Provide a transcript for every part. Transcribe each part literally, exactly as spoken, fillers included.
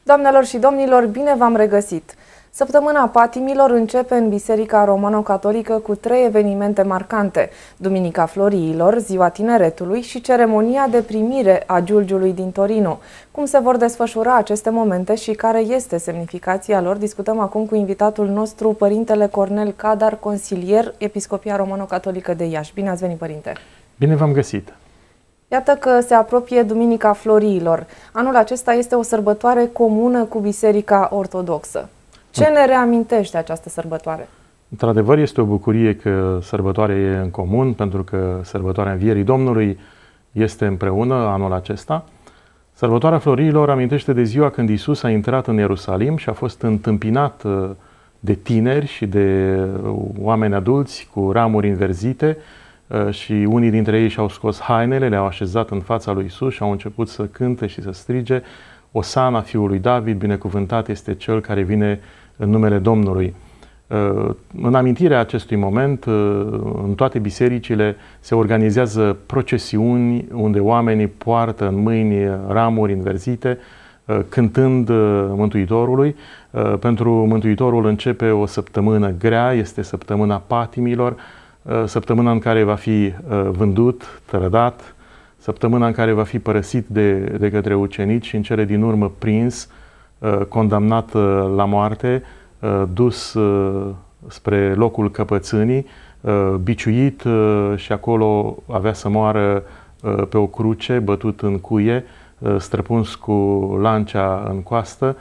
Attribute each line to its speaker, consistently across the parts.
Speaker 1: Doamnelor și domnilor, bine v-am regăsit! Săptămâna Patimilor începe în Biserica Romano-Catolică cu trei evenimente marcante: Duminica Floriilor, Ziua Tineretului și ceremonia de primire a Giulgiului din Torino. Cum se vor desfășura aceste momente și care este semnificația lor, discutăm acum cu invitatul nostru, Părintele Cornel Cadar, consilier, Episcopia Romano-Catolică de Iași. Bine ați venit, Părinte!
Speaker 2: Bine v-am găsit!
Speaker 1: Iată că se apropie Duminica Floriilor. Anul acesta este o sărbătoare comună cu Biserica Ortodoxă. Ce ne reamintește această sărbătoare?
Speaker 2: Într-adevăr, este o bucurie că sărbătoarea e în comun, pentru că sărbătoarea Învierii Domnului este împreună anul acesta. Sărbătoarea Floriilor amintește de ziua când Iisus a intrat în Ierusalim și a fost întâmpinat de tineri și de oameni adulți cu ramuri înverzite, și unii dintre ei și-au scos hainele, le-au așezat în fața lui Iisus și au început să cânte și să strige: Osana fiului David, binecuvântat este cel care vine în numele Domnului. În amintirea acestui moment, în toate bisericile se organizează procesiuni unde oamenii poartă în mâini ramuri înverzite, cântând Mântuitorului. Pentru Mântuitorul începe o săptămână grea, este săptămâna Patimilor, săptămâna în care va fi vândut, trădat, săptămâna în care va fi părăsit de, de către ucenici și în cele din urmă prins, condamnat la moarte, dus spre locul căpățânii, biciuit și acolo avea să moară pe o cruce, bătut în cuie, străpuns cu lancea în coastă,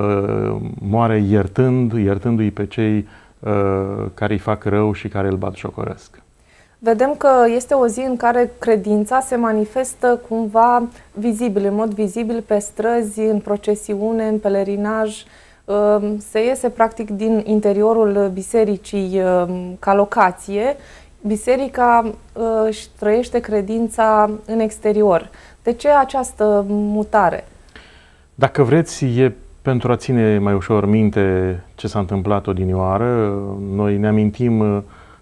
Speaker 2: moare iertând, iertându-i pe cei care îi fac rău și care îl batjocoresc.
Speaker 1: Vedem că este o zi în care credința se manifestă cumva vizibil, în mod vizibil pe străzi, în procesiune, în pelerinaj. Se iese practic din interiorul bisericii ca locație. Biserica își trăiește credința în exterior. De ce această mutare?
Speaker 2: Dacă vreți, e pentru a ține mai ușor minte ce s-a întâmplat odinioară. Noi ne amintim,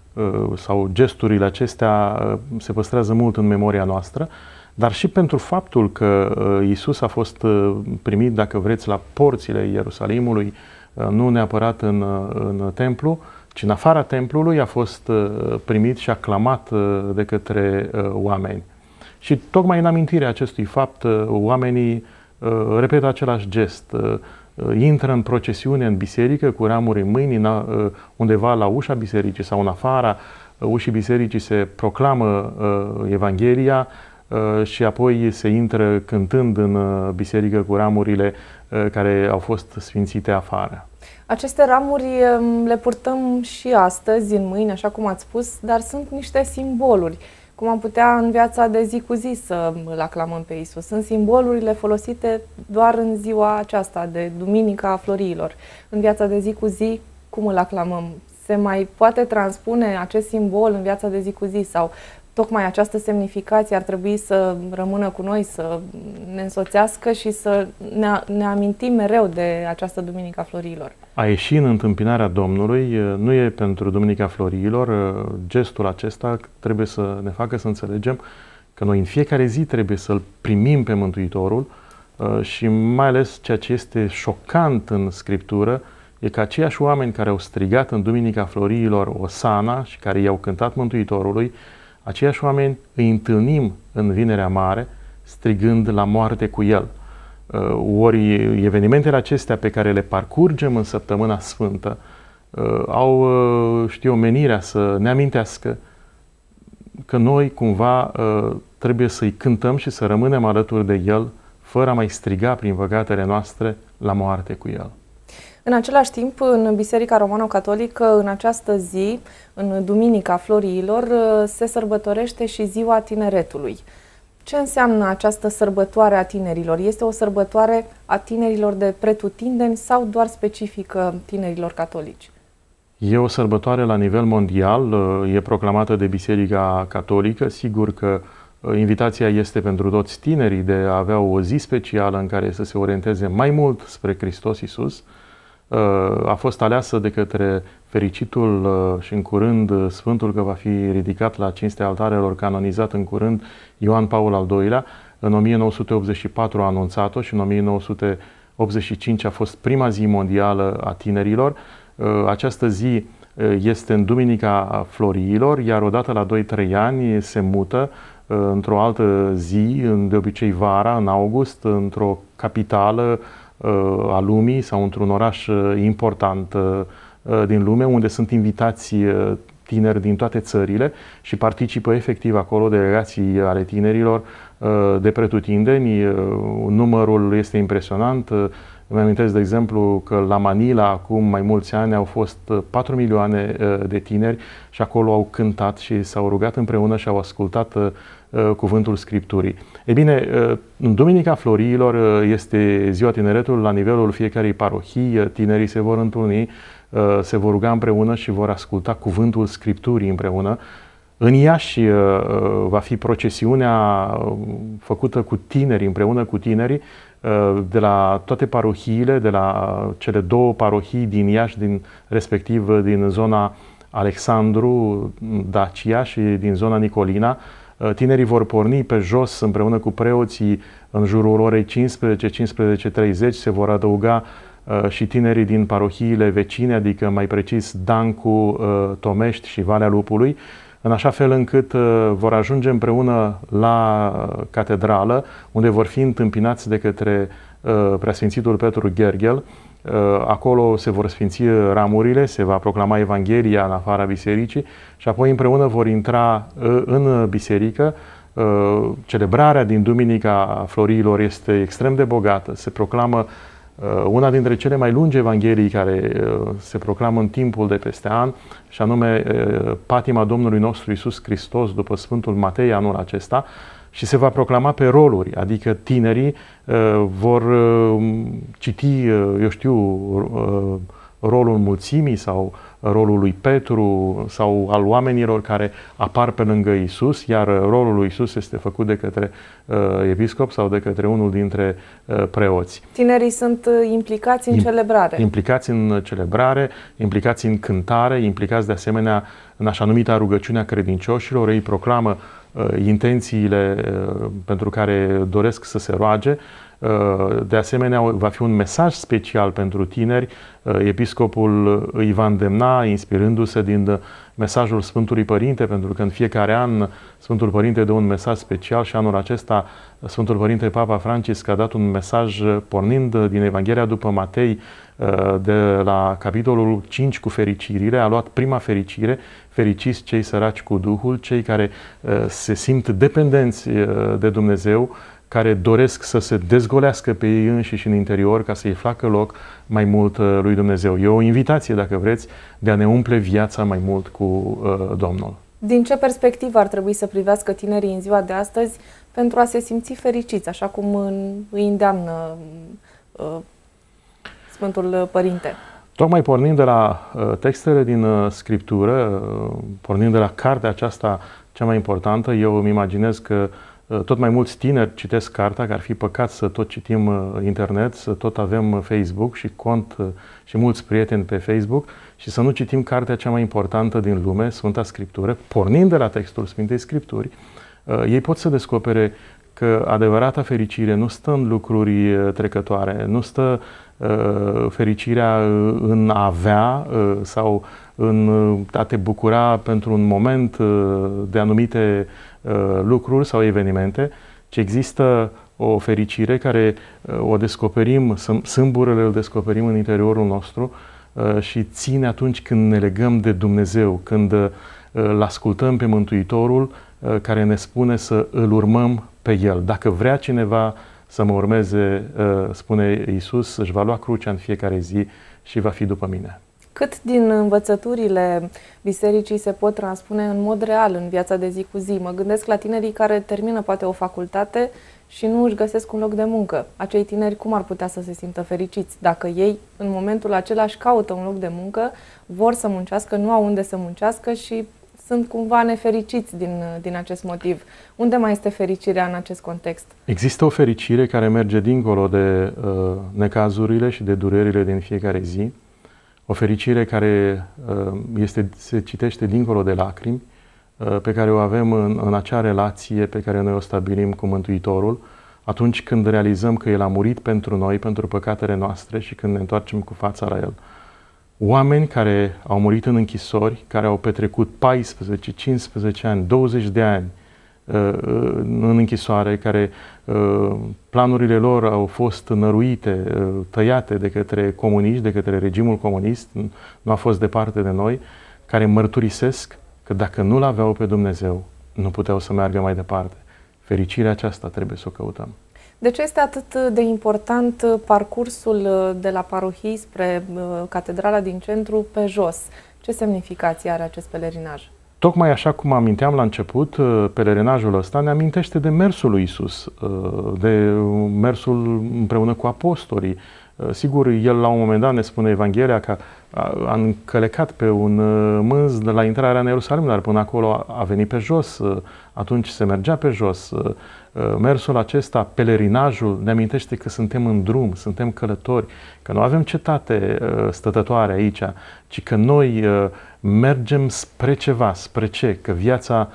Speaker 2: sau gesturile acestea se păstrează mult în memoria noastră, dar și pentru faptul că Iisus a fost primit, dacă vreți, la porțile Ierusalimului, nu neapărat în, în templu, ci în afara templului, a fost primit și aclamat de către oameni. Și tocmai în amintirea acestui fapt, oamenii repetă același gest. Intră în procesiune în biserică cu ramuri în mâini, undeva la ușa bisericii sau în afara ușii bisericii se proclamă Evanghelia și apoi se intră cântând în biserică cu ramurile care au fost sfințite afară.
Speaker 1: Aceste ramuri le purtăm și astăzi în mâini, așa cum ați spus, dar sunt niște simboluri. Cum am putea în viața de zi cu zi să îl aclamăm pe Iisus? Sunt simbolurile folosite doar în ziua aceasta de Duminica Floriilor. În viața de zi cu zi, cum îl aclamăm? Se mai poate transpune acest simbol în viața de zi cu zi sau tocmai această semnificație ar trebui să rămână cu noi, să ne însoțească și să ne, ne amintim mereu de această Duminica Floriilor?
Speaker 2: A ieși în întâmpinarea Domnului nu e pentru Duminica Floriilor. Gestul acesta trebuie să ne facă să înțelegem că noi în fiecare zi trebuie să-L primim pe Mântuitorul și mai ales ceea ce este șocant în Scriptură e că aceiași oameni care au strigat în Duminica Floriilor Osana și care i-au cântat Mântuitorului, aceiași oameni îi întâlnim în Vinerea Mare strigând la moarte cu El. Ori evenimentele acestea pe care le parcurgem în Săptămâna Sfântă au, știu, menirea să ne amintească că noi cumva trebuie să-i cântăm și să rămânem alături de El, fără a mai striga prin păcatele noastre la moarte cu El.
Speaker 1: În același timp, în Biserica Romano-Catolică, în această zi, în Duminica Floriilor, se sărbătorește și Ziua Tineretului. Ce înseamnă această sărbătoare a tinerilor? Este o sărbătoare a tinerilor de pretutindeni sau doar specifică tinerilor catolici?
Speaker 2: E o sărbătoare la nivel mondial, e proclamată de Biserica Catolică. Sigur că invitația este pentru toți tinerii de a avea o zi specială în care să se orienteze mai mult spre Hristos Iisus. A fost aleasă de către fericitul și în curând Sfântul, că va fi ridicat la cinstea altarelor, canonizat în curând, Ioan Paul al doilea. În o mie nouă sute optzeci și patru a anunțat-o și în o mie nouă sute optzeci și cinci a fost prima zi mondială a tinerilor. Această zi este în Duminica Floriilor, iar odată la doi trei ani se mută într-o altă zi, de obicei vara, în august, într-o capitală a lumii sau într-un oraș important din lume, unde sunt invitați tineri din toate țările și participă efectiv acolo delegații ale tinerilor de pretutindeni. Numărul este impresionant. Îmi amintesc, de exemplu, că la Manila, acum mai mulți ani, au fost patru milioane de tineri și acolo au cântat și s-au rugat împreună și au ascultat cuvântul Scripturii. E bine, în Duminica Floriilor este ziua tineretului la nivelul fiecarei parohii. Tinerii se vor întâlni, se vor ruga împreună și vor asculta cuvântul Scripturii împreună. În Iași va fi procesiunea făcută cu tineri, împreună cu tinerii, de la toate parohiile, de la cele două parohii din Iași, din, respectiv din zona Alexandru, Dacia și din zona Nicolina. Tinerii vor porni pe jos împreună cu preoții în jurul orei cincisprezece, cincisprezece treizeci, se vor adăuga și tinerii din parohiile vecine, adică mai precis Dancu, Tomești și Valea Lupului, în așa fel încât vor ajunge împreună la catedrală, unde vor fi întâmpinați de către Preasfințitul Petru Gherghel. Acolo se vor sfinți ramurile, se va proclama Evanghelia în afara bisericii și apoi împreună vor intra în biserică. Celebrarea din Duminica Floriilor este extrem de bogată. Se proclamă una dintre cele mai lungi evanghelii care se proclamă în timpul de peste an, și anume patima Domnului nostru Iisus Hristos după Sfântul Matei anul acesta, și se va proclama pe roluri, adică tinerii vor citi, eu știu, rolul mulțimii sau rolul lui Petru sau al oamenilor care apar pe lângă Iisus, iar rolul lui Iisus este făcut de către uh, episcop sau de către unul dintre uh, preoți.
Speaker 1: Tinerii sunt implicați în celebrare.
Speaker 2: Implicați în celebrare, implicați în cântare, implicați de asemenea în așa numita rugăciunea credincioșilor. Ei proclamă uh, intențiile uh, pentru care doresc să se roage. De asemenea, va fi un mesaj special pentru tineri. Episcopul îi va îndemna, inspirându-se din mesajul Sfântului Părinte, pentru că în fiecare an Sfântul Părinte dă un mesaj special și anul acesta Sfântul Părinte Papa Francisc a dat un mesaj pornind din Evanghelia după Matei, de la capitolul cinci cu fericirile. A luat prima fericire: fericiți cei săraci cu Duhul, cei care se simt dependenți de Dumnezeu, care doresc să se dezgolească pe ei înșiși în interior ca să-i facă loc mai mult lui Dumnezeu. E o invitație, dacă vreți, de a ne umple viața mai mult cu uh, Domnul.
Speaker 1: Din ce perspectivă ar trebui să privească tinerii în ziua de astăzi pentru a se simți fericiți, așa cum îi îndeamnă uh, Sfântul Părinte?
Speaker 2: Tocmai pornind de la uh, textele din uh, Scriptură, uh, pornind de la cartea aceasta cea mai importantă, eu îmi imaginez că tot mai mulți tineri citesc cartea, că ar fi păcat să tot citim internet, să tot avem Facebook și cont și mulți prieteni pe Facebook și să nu citim cartea cea mai importantă din lume, Sfânta Scriptură. Pornind de la textul Sfintei Scripturi, ei pot să descopere că adevărata fericire nu stă în lucruri trecătoare, nu stă fericirea în a avea sau în a te bucura pentru un moment de anumite lucruri sau evenimente, ci există o fericire care o descoperim, sâmburele îl descoperim în interiorul nostru și ține atunci când ne legăm de Dumnezeu, când îl ascultăm pe Mântuitorul care ne spune să îl urmăm pe El. Dacă vrea cineva să mă urmeze, spune Iisus, își va lua crucea în fiecare zi și va fi după mine.
Speaker 1: Cât din învățăturile bisericii se pot transpune în mod real în viața de zi cu zi? Mă gândesc la tinerii care termină poate o facultate și nu își găsesc un loc de muncă. Acei tineri cum ar putea să se simtă fericiți dacă ei în momentul acela își caută un loc de muncă, vor să muncească, nu au unde să muncească și sunt cumva nefericiți din, din acest motiv. Unde mai este fericirea în acest context?
Speaker 2: Există o fericire care merge dincolo de uh, necazurile și de durerile din fiecare zi. O fericire care uh, este, se citește dincolo de lacrimi, uh, pe care o avem în, în acea relație pe care noi o stabilim cu Mântuitorul, atunci când realizăm că El a murit pentru noi, pentru păcatele noastre și când ne întoarcem cu fața la El. Oameni care au murit în închisori, care au petrecut paisprezece, cincisprezece ani, douăzeci de ani în închisoare, care planurile lor au fost năruite, tăiate de către comuniști, de către regimul comunist, nu a fost departe de noi, care mărturisesc că dacă nu-L aveau pe Dumnezeu, nu puteau să meargă mai departe. Fericirea aceasta trebuie să o căutăm.
Speaker 1: De ce este atât de important parcursul de la parohii spre catedrala din centru pe jos? Ce semnificație are acest pelerinaj?
Speaker 2: Tocmai așa cum aminteam la început, pelerinajul ăsta ne amintește de mersul lui Iisus, de mersul împreună cu apostolii. Sigur, el la un moment dat ne spune Evanghelia că a încălecat pe un mânz de la intrarea în Ierusalim, dar până acolo a venit pe jos, atunci se mergea pe jos. Mersul acesta, pelerinajul, ne amintește că suntem în drum, suntem călători, că nu avem cetate stătătoare aici, ci că noi mergem spre ceva, spre ce? Că viața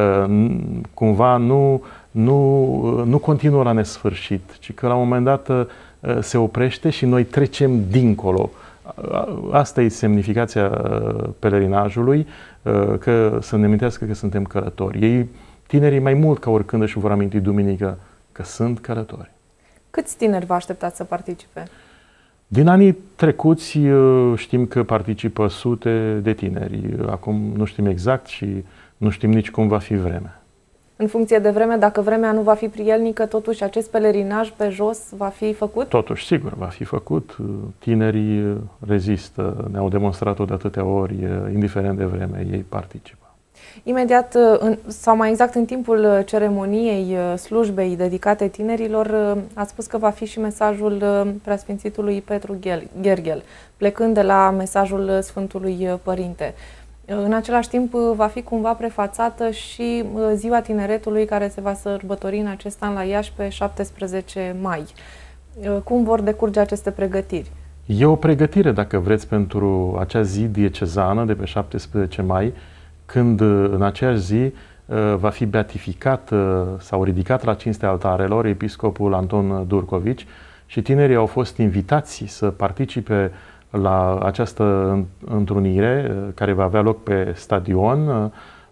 Speaker 2: cumva nu, nu, nu continuă la nesfârșit, ci că la un moment dat se oprește și noi trecem dincolo. Asta e semnificația pelerinajului, că să ne amintească că suntem călători. Ei, tinerii, mai mult ca oricând își vor aminti duminică că sunt călători.
Speaker 1: Câți tineri vă așteptați să participe?
Speaker 2: Din anii trecuți știm că participă sute de tineri. Acum nu știm exact și nu știm nici cum va fi vremea.
Speaker 1: În funcție de vreme, dacă vremea nu va fi prielnică, totuși acest pelerinaj pe jos va fi făcut? Totuși,
Speaker 2: sigur, va fi făcut. Tinerii rezistă, ne-au demonstrat-o de atâtea ori, indiferent de vreme, ei participă.
Speaker 1: Imediat, sau mai exact în timpul ceremoniei slujbei dedicate tinerilor, ați spus că va fi și mesajul preasfințitului Petru Gherghel, plecând de la mesajul Sfântului Părinte. În același timp va fi cumva prefațată și Ziua Tineretului care se va sărbători în acest an la Iași pe șaptesprezece mai. Cum vor decurge aceste pregătiri?
Speaker 2: E o pregătire, dacă vreți, pentru acea zi diecezană de pe șaptesprezece mai, când în aceeași zi va fi beatificat sau ridicat la cinstea altarelor episcopul Anton Durcovici și tinerii au fost invitați să participe la această întrunire care va avea loc pe stadion.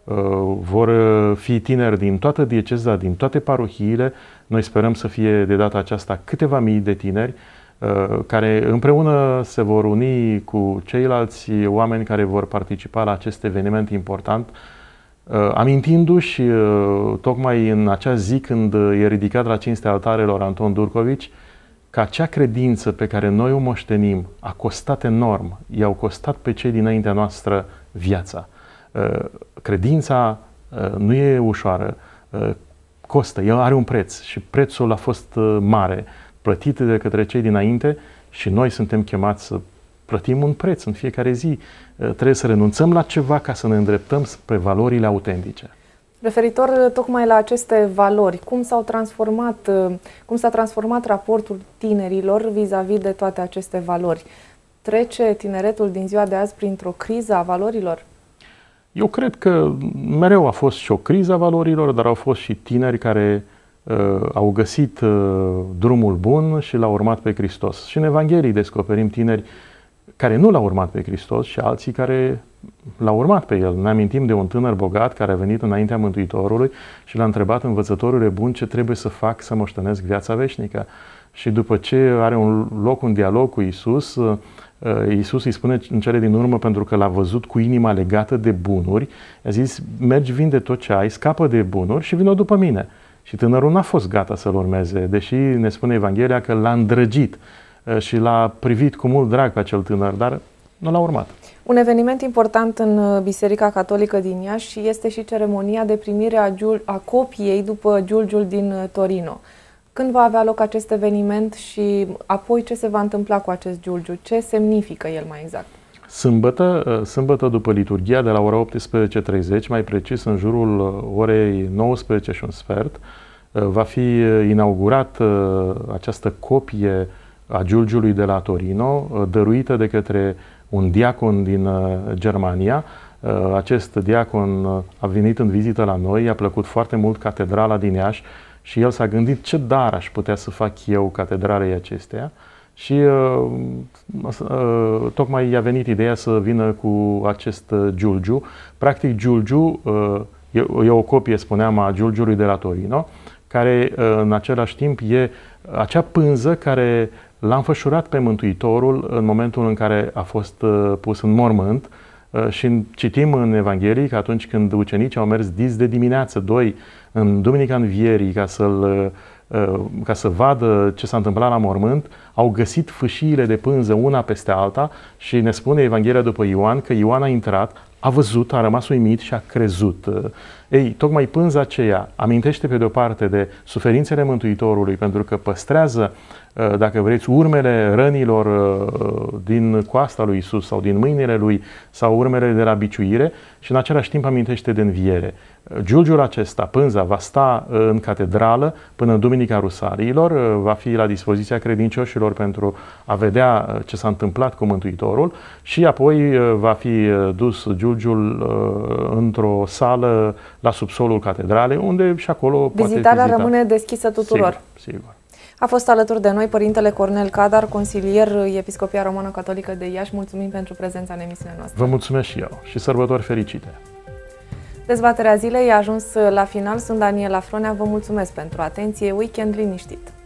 Speaker 2: Vor fi tineri din toată dieceza, din toate parohiile. Noi sperăm să fie de data aceasta câteva mii de tineri care împreună se vor uni cu ceilalți oameni care vor participa la acest eveniment important, amintindu-și tocmai în acea zi când e ridicat la cinstea altarelor Anton Durcovici, că acea credință pe care noi o moștenim a costat enorm, i-au costat pe cei dinaintea noastră viața. Credința nu e ușoară, costă, ea are un preț și prețul a fost mare, plătit de către cei dinainte și noi suntem chemați să plătim un preț în fiecare zi. Trebuie să renunțăm la ceva ca să ne îndreptăm spre valorile autentice.
Speaker 1: Referitor tocmai la aceste valori, cum s-au transformat, cum s-a transformat raportul tinerilor vis-a-vis de toate aceste valori? Trece tineretul din ziua de azi printr-o criză a valorilor?
Speaker 2: Eu cred că mereu a fost și o criză a valorilor, dar au fost și tineri care uh, au găsit uh, drumul bun și l-au urmat pe Hristos. Și în Evanghelie descoperim tineri care nu l-au urmat pe Hristos și alții care l-au urmat pe El. Ne amintim de un tânăr bogat care a venit înaintea Mântuitorului și l-a întrebat: învățătorule bun, ce trebuie să fac să moștenesc viața veșnică? Și după ce are un loc, un dialog cu Iisus, Iisus îi spune în cele din urmă, pentru că l-a văzut cu inima legată de bunuri, a zis: mergi, vinde tot ce ai, scapă de bunuri și vină după mine. Și tânărul n-a fost gata să-l urmeze, deși ne spune Evanghelia că l-a îndrăgit și l-a privit cu mult drag pe acel tânăr, dar nu l-a urmat.
Speaker 1: Un eveniment important în Biserica Catolică din Iași este și ceremonia de primire a, giul, a copiei după giulgiul din Torino. Când va avea loc acest eveniment și apoi ce se va întâmpla cu acest giulgiu? Ce semnifică el mai exact?
Speaker 2: Sâmbătă, sâmbătă după liturghia, de la ora optsprezece treizeci, mai precis în jurul orei nouăsprezece și un sfert, va fi inaugurat această copie a giulgiului de la Torino, dăruită de către un diacon din Germania. Acest diacon a venit în vizită la noi, i-a plăcut foarte mult catedrala din Iași și el s-a gândit ce dar aș putea să fac eu catedralei acesteia și uh, uh, tocmai i-a venit ideea să vină cu acest uh, giulgiu. Practic giulgiu uh, e, e o copie, spuneam, a giulgiului de la Torino, care uh, în același timp e acea pânză care l-a înfășurat pe Mântuitorul în momentul în care a fost uh, pus în mormânt. Și citim în Evanghelie că atunci când ucenicii au mers dis de dimineață, doi, în Duminica Învierii, ca, să-l, ca să vadă ce s-a întâmplat la mormânt, au găsit fâșiile de pânză una peste alta și ne spune Evanghelia după Ioan că Ioan a intrat, a văzut, a rămas uimit și a crezut. Ei, tocmai pânza aceea amintește pe de o parte de suferințele Mântuitorului, pentru că păstrează, dacă vreți, urmele rănilor din coasta lui Isus sau din mâinile lui sau urmele de la biciuire și în același timp amintește de înviere. Giulgiul acesta, pânza, va sta în catedrală până în Duminica Rusaliilor, va fi la dispoziția credincioșilor pentru a vedea ce s-a întâmplat cu Mântuitorul și apoi va fi dus giulgiul într-o sală la subsolul catedralei, unde și acolo poate
Speaker 1: vizitarea
Speaker 2: vizita.
Speaker 1: rămâne deschisă tuturor.
Speaker 2: Sigur, sigur.
Speaker 1: A fost alături de noi Părintele Cornel Cadar, consilier Episcopia Romano-Catolică de Iași. Mulțumim pentru prezența în emisiunea noastră.
Speaker 2: Vă mulțumesc și eu și sărbători fericite!
Speaker 1: Dezbaterea zilei a ajuns la final. Sunt Daniela Fronea. Vă mulțumesc pentru atenție. Weekend liniștit!